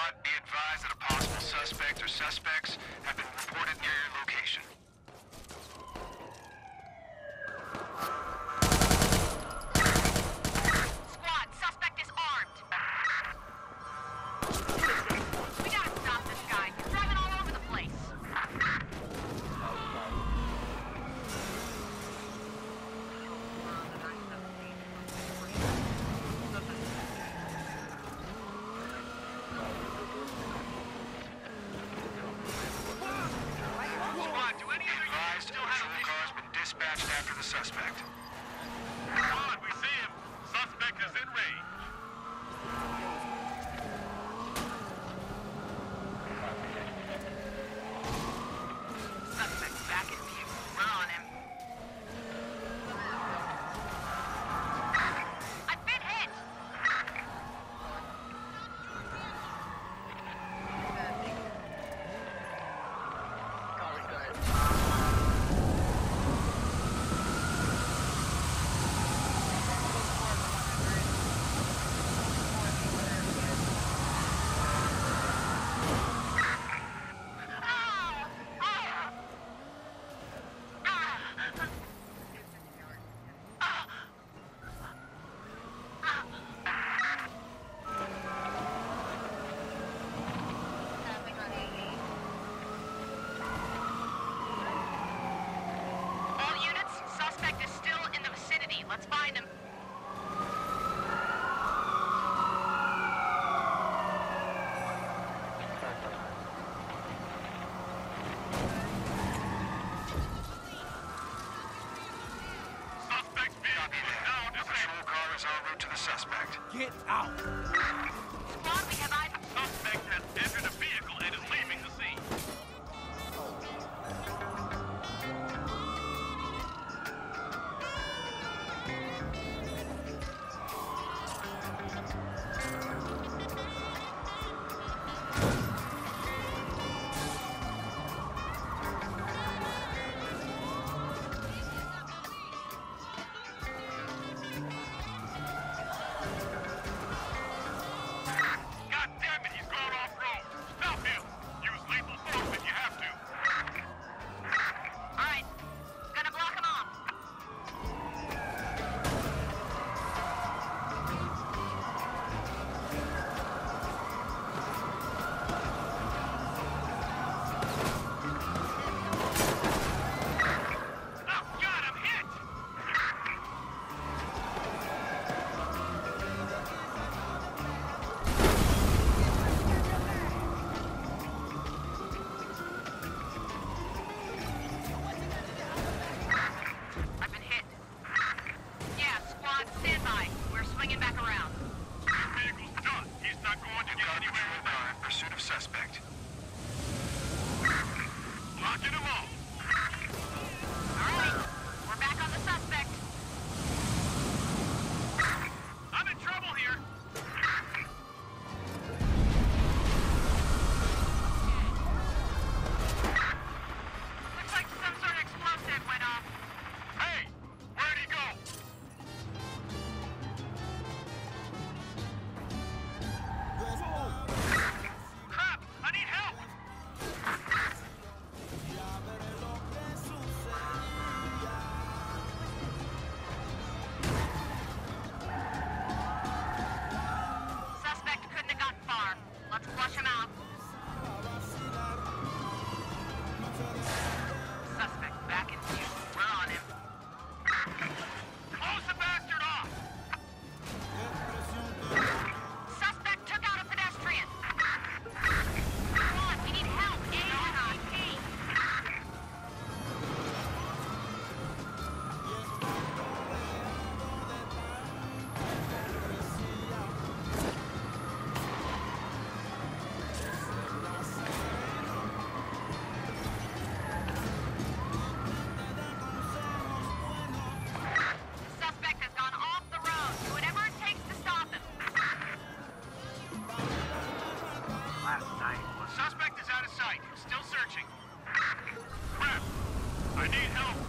Be advised that a possible suspect or suspects have been reported near your location. Squad, suspect is armed. We gotta stop this guy. He's driving all over the place. Squad, do any of you still have a patrol car's been dispatched after the suspect? Squad, we see him. Suspect is in range. Suspect back in view. We're on him. I've been hit! All units, suspect is still in the vicinity. Let's find him. Suspect vehicle is now disabled. Patrol car is en route to the suspect. Get out! Squad, we have eyes. Suspect has entered a vehicle and is leaving the scene. God damn it, he's going off-road. Stop him. Use lethal force if you have to. All right. Gonna block him off. Oh, God, I'm hit! I've been hit. Yeah, squad, stand by. We're swinging back around. Your vehicle's done. He's not going to get anywhere with that. In pursuit of suspect. Locking him off. All right. We're back on the suspect. I'm in trouble here. Looks like some sort of explosive went off. Hey, where'd he go? Crap, I need help. Suspect couldn't have gotten far. Let's flush him out. Suspect back in view. We're on him. Close the bastard off. Suspect took out a pedestrian. Come on, we need help. ASAP. Suspect has gone off the road. Do whatever it takes to stop him. Last night. Suspect is out of sight. Still searching. Crap. I need help.